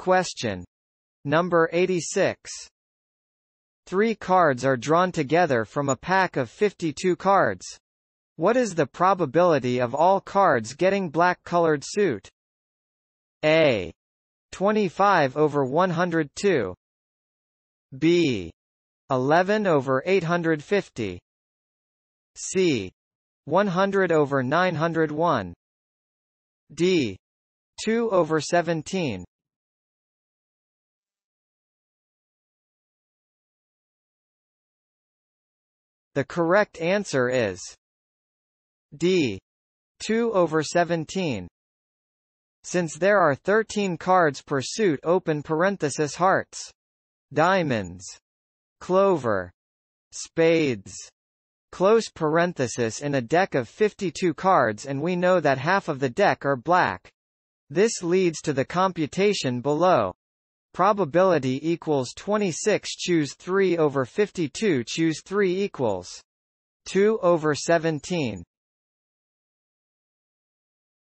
question. Number 86. 3 cards are drawn together from a pack of 52 cards. What is the probability of all cards getting black-colored suit? A. 25 over 102. B. 11 over 850. C. 100 over 901. D. 2 over 17. The correct answer is D. 2 over 17. Since there are 13 cards per suit open parenthesis hearts, diamonds, clover, spades, close parenthesis in a deck of 52 cards, and we know that half of the deck are black. This leads to the computation below. Probability equals 26. Choose 3 over 52. Choose 3 equals 2 over 17.